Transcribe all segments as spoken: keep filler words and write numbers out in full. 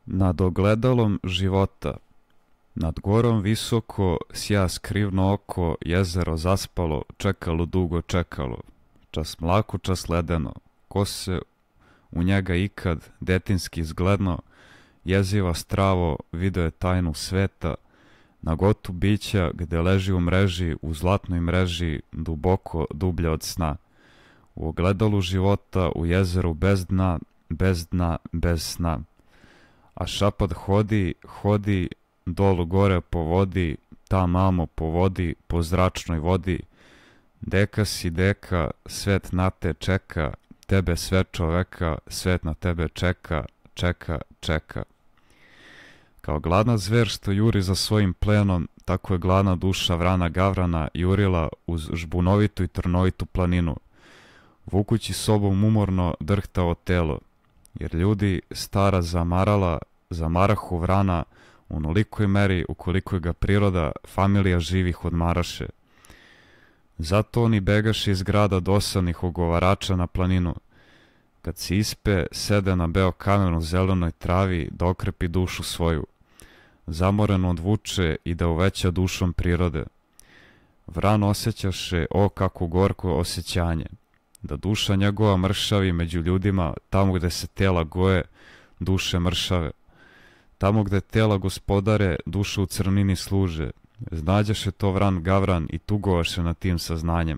Nad ogledalom života, nad gorom visoko, sja skrivno oko, jezero zaspalo, čekalo dugo čekalo, čas mlako, čas ledeno, ko se u njega ikad detinski zgledno, jeziva stravo, video je tajnu sveta, na gotu bića gde leži u mreži, u zlatnoj mreži, duboko, dublje od sna. U ogledalu života, u jezeru bez dna, bez dna, bez sna. A šapat hodi, hodi, dolu gore po vodi, ta mamo po vodi, po zračnoj vodi. Deka si deka, svet na te čeka, tebe sve čoveka, svet na tebe čeka, čeka, čeka. Kao gladna zver što juri za svojim plenom, tako je gladna duša vrana Gavrana jurila uz žbunovitu i trnovitu planinu, vukući sobom umorno drhtavo telo, jer ljudi stara zamarala, zamarahu vrana u onolikoj meri ukoliko ga priroda, familija živih odmaraše. Zato oni begaše iz grada dosadnih ogovarača na planinu. Kad se ispe, sede na beo kamen u zelenoj travi da okrepi dušu svoju, zamoreno odvuče i da uveća dušom prirode. Vran osjećaše, o kako gorko osjećanje, da duša njegova mršavi među ljudima, tamo gde se tela goje, duše mršave. Tamo gde tela gospodare, duše u crnini služe. Znađaše to Vran Gavran i tugovaše nad tim saznanjem.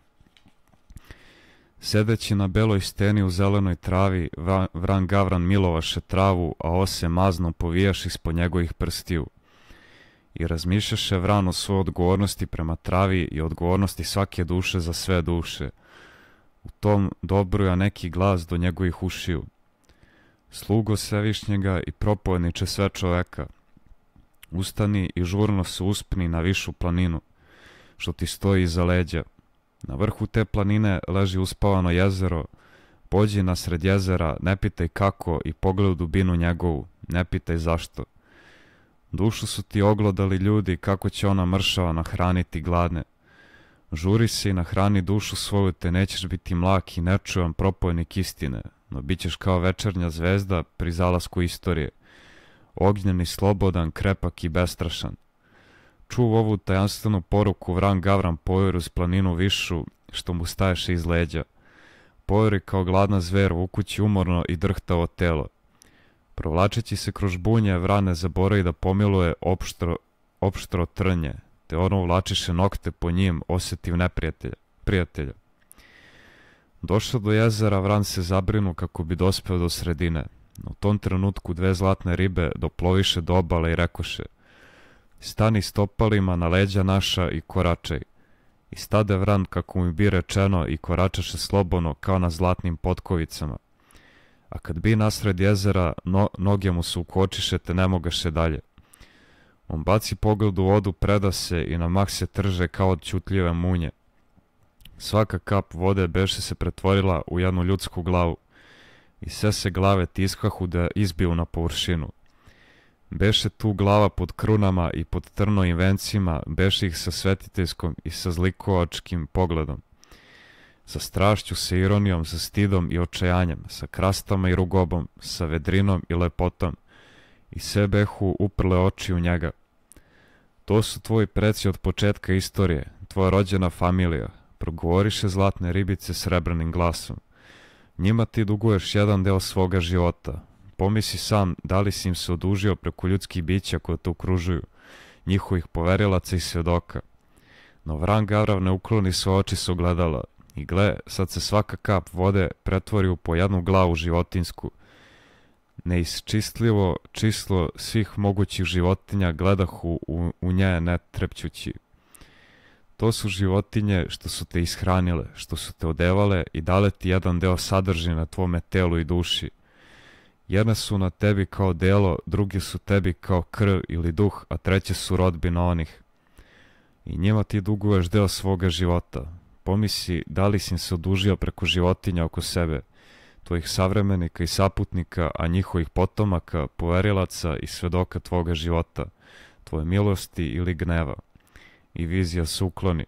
Sedeći na beloj steni u zelenoj travi, Vran Gavran milovaše travu, a ose mazno povijaš ispod njegovih prstiju. I razmišljaše Vran o svojoj odgovornosti prema travi i odgovornosti svake duše za sve duše. U tom dobruja neki glas do njegovih ušiju. Slugo Svevišnjega i propovedniče sve čoveka, ustani i žurno se uspni na višu planinu, što ti stoji iza leđa. Na vrhu te planine leži uspavano jezero, pođi nasred jezera, ne pitaj kako i pogledaj u dubinu njegovu, ne pitaj zašto. Dušu su ti oglodali ljudi, kako će ona mršava nahraniti gladne. Žuri se i nahrani dušu svoju, te nećeš biti mlak i nečuvan propovednik istine, no bit ćeš kao večernja zvezda pri zalasku istorije, ognjen i slobodan, krepak i bestrašan. Čuv ovu tajanstvenu poruku Vran Gavran pojur uz planinu višu, što mu staješe iz leđa. Pojuri kao gladna zver, vukući umorno i drhtavo telo. Provlačeći se kroz bunje, Vran ne zaboravi da pomiluje opštro, opštro trnje, te ono uvlačiše nokte po njim, osjetiv neprijatelja. Prijatelja. Došao do jezera, Vran se zabrinu kako bi dospeo do sredine. U tom trenutku dve zlatne ribe doploviše do obale i rekoše: stani stopalima na leđa naša i koračaj. I stade Vran kako mi bi rečeno i koračaše slobodno kao na zlatnim potkovicama. A kad bi nasred jezera, no, noge mu se ukočiše te ne mogaše dalje. On baci pogled u vodu, preda se i na mah se trže kao od ćutljive munje. Svaka kap vode beše se pretvorila u jednu ljudsku glavu i sve se glave tiskahu da izbiju na površinu. Beše tu glava pod krunama i pod trnovim vencima, beše ih sa svetiteljskom i sa zlikovačkim pogledom, sa strašću, sa ironijom, sa stidom i očajanjem, sa krastama i rugobom, sa vedrinom i lepotom, i sve behu uprle oči u njega. To su tvoji preci od početka istorije, tvoja rođena familija, progovoriše zlatne ribice srebrnim glasom. Njima ti duguješ jedan deo svoga života. Pomisli sam da li si im se odužio preko ljudskih bića koje te okružuju, njihovih poverilaca i svjedoka. No Vran Gavran ne ukloni svoje oči s ogledala i gle, sad se svaka kap vode pretvori u po jednu glavu životinsku. Neisčistljivo čislo svih mogućih životinja gledahu u, u nje ne trepćući. To su životinje što su te ishranile, što su te odevale i dale ti jedan deo sadržine na tvome telu i duši. Jedne su na tebi kao delo, druge su tebi kao krv ili duh, a treće su rodbina onih. I njima ti duguješ deo svoga života. Pomisli da li si im se odužio preko životinja oko sebe, tvojih savremenika i saputnika, a njihovih potomaka, poverilaca i svedoka tvoga života, tvoje milosti ili gneva. I vizija se ukloni.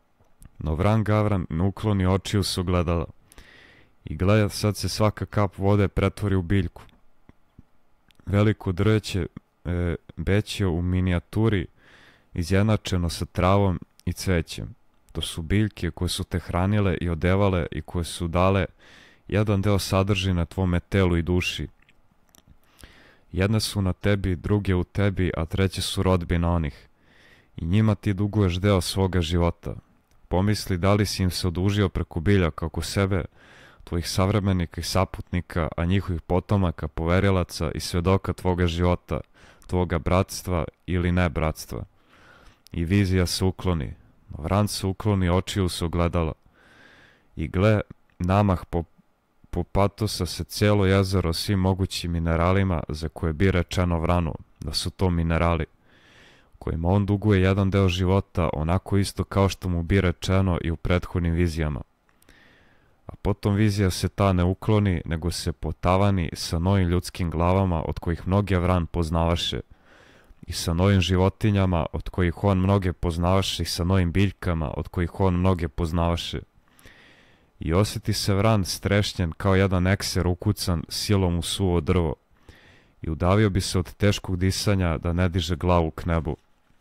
No Vran Gavran ne ukloni očiju s ogledala. I gleda, sad se svaka kap vode pretvori u biljku. veliko drveće e, beće u minijaturi izjednačeno sa travom i cvećem. To su biljke koje su te hranile i odevale i koje su dale jedan deo sadržine tvome telu i duši. Jedne su na tebi, druge u tebi, a treće su rodbina onih. I njima ti duguješ deo svoga života. Pomisli da li si im se odužio preko biljaka oko sebe, tvojih savremenika i saputnika, a njihovih potomaka, poverilaca i svedoka tvoga života, tvoga bratstva ili ne bratstva. I vizija se ukloni, vran se ukloni, očiju se ogledala. I gle, namah po, po patosa se cijelo jezero svim mogućim mineralima za koje bi rečeno vranu, da su to minerali, kojima on duguje jedan deo života, onako isto kao što mu bi rečeno i u prethodnim vizijama. A potom vizija se ta ne ukloni, nego se potavani sa novim ljudskim glavama, od kojih mnoge vran poznavaše, i sa novim životinjama, od kojih on mnoge poznavaše, i sa novim biljkama, od kojih on mnoge poznavaše. I osjeti se vran strešnjen kao jedan ekser ukucan silom u suvo drvo, i udavio bi se od teškog disanja da ne diže glavu k nebu.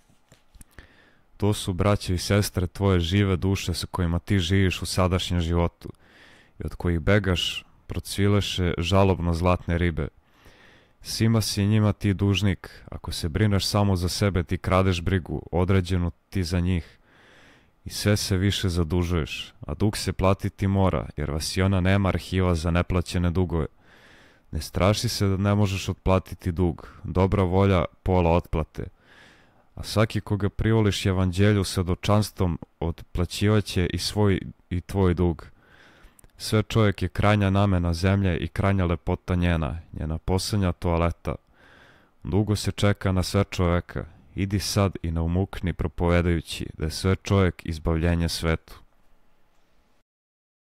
To su braće i sestre tvoje žive duše sa kojima ti živiš u sadašnjem životu i od kojih begaš procvileše žalobno zlatne ribe. Svima si njima ti dužnik, ako se brineš samo za sebe ti kradeš brigu, određenu ti za njih i sve se više zadužuješ, a dug se platiti mora, jer vasiona nema arhiva za neplaćene dugove. Ne straši se da ne možeš otplatiti dug, dobra volja pola otplate. A svaki koga privoliš evanđelju sa dočanstvom otplaćivaće i svoj i tvoj dug. Sve čovjek je krajnja namena zemlje i krajnja lepota njena, njena poslednja toaleta. Dugo se čeka na sve čoveka, idi sad i ne umukni propovedajući da je sve čovjek izbavljenje svetu.